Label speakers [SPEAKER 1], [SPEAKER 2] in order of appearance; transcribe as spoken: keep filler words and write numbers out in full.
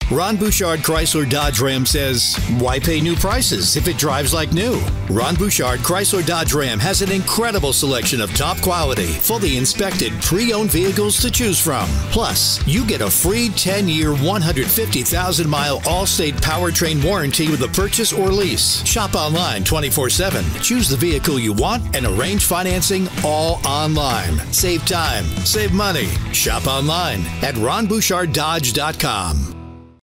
[SPEAKER 1] Ron Bouchard Chrysler Dodge Ram says, why pay new prices if it drives like new? Ron Bouchard Chrysler Dodge Ram has an incredible selection of top quality, fully inspected, pre-owned vehicles to choose from. Plus, you get a free ten-year, one hundred fifty thousand mile Allstate Powertrain Warranty with a purchase or lease. Shop online twenty-four seven. Choose the vehicle you want and arrange financing all online. Save time, save money. Shop online at ron bouchard dodge dot com.